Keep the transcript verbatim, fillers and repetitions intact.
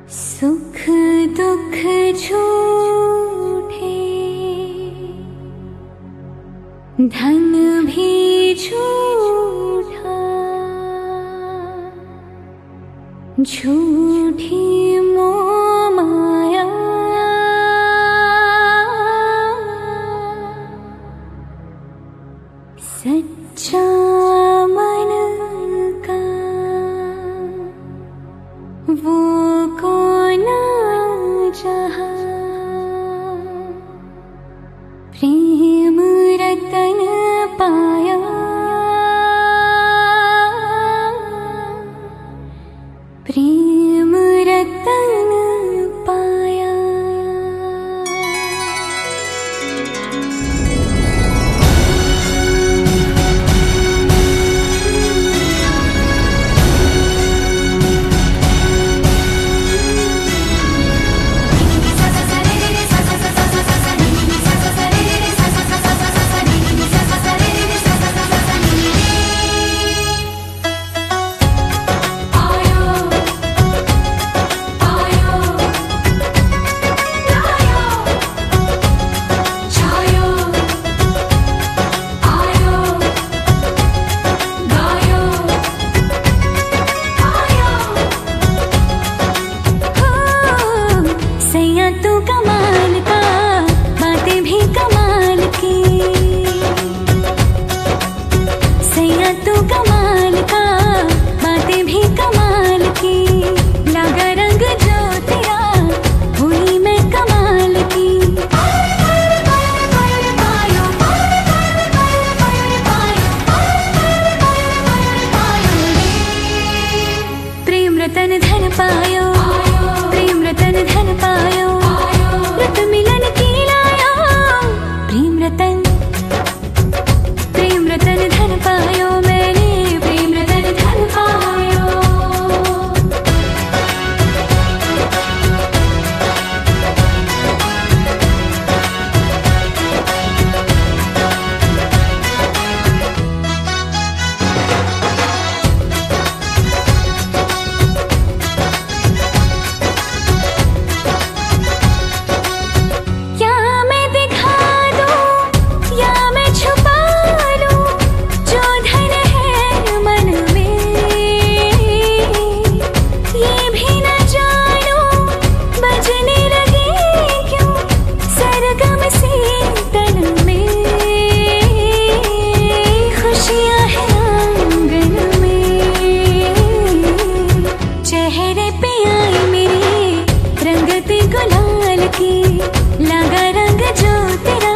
सुख दुख झूठे, धन भी झूठा, झूठी मोह माया, सच्चा मन का वो कौन जहाँ, प्रेम रतन पाया, प्रेम रतन पाया। रतन धन पायो, प्रेम रतन धन पायो, रत मिलन की लायो, प्रेम रतन, प्रेम रतन धन पायो, मैंने प्रेम रतन धन पायो। लगा रंग जो तेरा